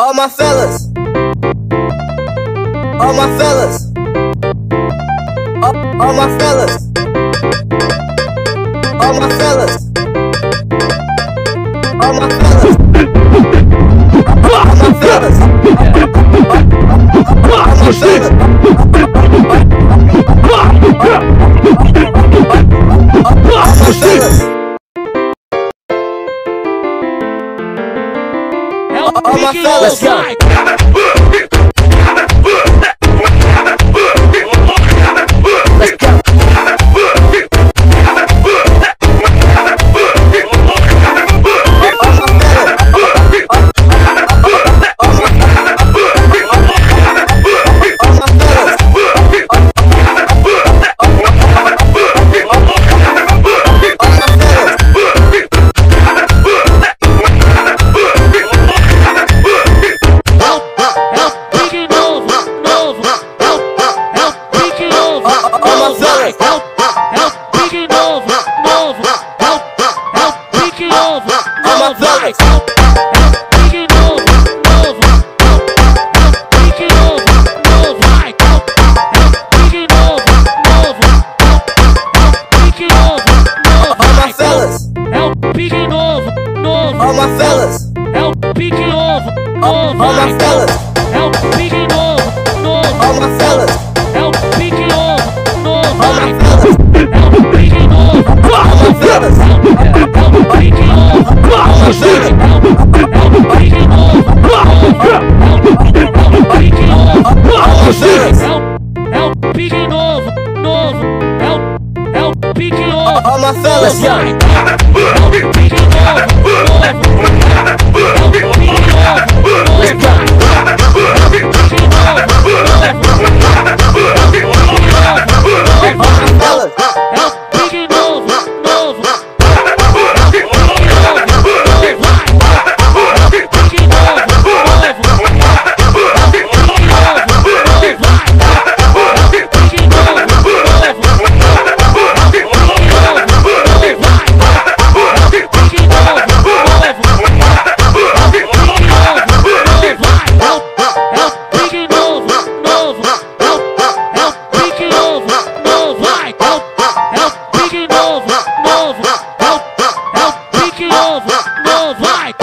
All my fellas, all my fellas, all my fellas, all my fellas, all my fellas, all my fellas, all my fellas, let's go. Let's go. All my fellas, help pique novo, all my fellas, help pique novo, all my fellas, help pique novo, all my fellas, help pique novo, all my fellas, help pique novo, all my fellas, help pique novo, help pique novo, help pique novo, all my fellas, help pique novo. Novo, vai!